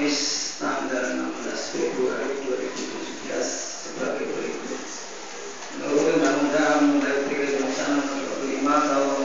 Kamis tanggal 16 Februari 2017 sebagai berikut. Menurut Undang-Undang Nomor 3 tahun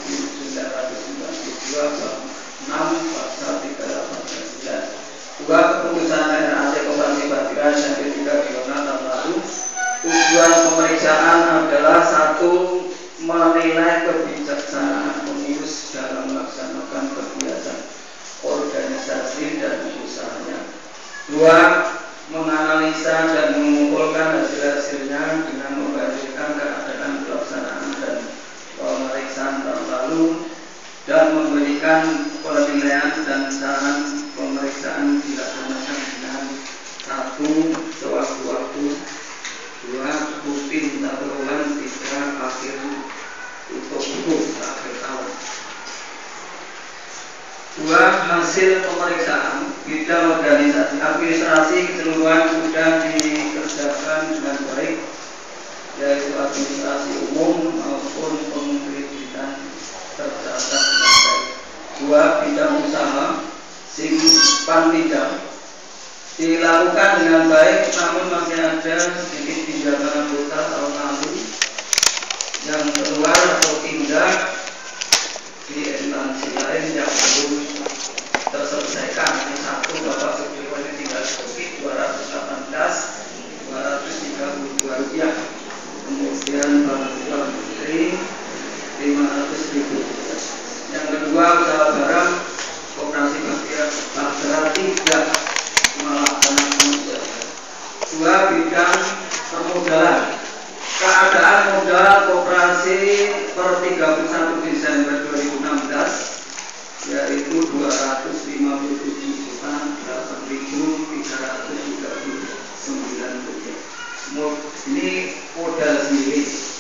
1992 bab 6 pasal 389 buat keputusan RAC Koperasi Batiran yang ketiga tahun lalu. Tujuan pemeriksaan adalah satu, menilai kebijaksanaan pengurus dalam melaksanakan kegiatan organisasi dan usahanya. Dua, menganalisa dan mengumpulkan hasil-hasilnya dengan membandingkan keadaan pelaksanaan dan pemeriksaan tahun lalu dan memberikan penilaian dan saran pemeriksaan dilaksanakan dengan satu, sewaktu-waktu, dua, rutin tahunan, tiga, akhir tutup akhir tahun. Dua, hasil pemeriksaan bidang organisasi administrasi keseluruhan sudah dikerjakan dengan baik, yaitu administrasi umum maupun pengkreditan tercatat dengan baik. Dua, bidang usaha simpan pinjam dilakukan dengan baik, namun masih ada sedikit pinjaman anggota tahun lalu yang keluar atau pindah di instansi lain yang belum terselesaikan. Yang satu, Bapak Subdivisi tinggal sedikit 232 rupiah, kemudian bantuan menteri 500.000. Yang kedua, usaha barang koperasi Bagara tidak melaksanakan usaha. Dua, bidang permodalan. Keadaan modal koperasi per 31 Desember 2016 yaitu 257.8.339 rupiah. Ini modal sendiri.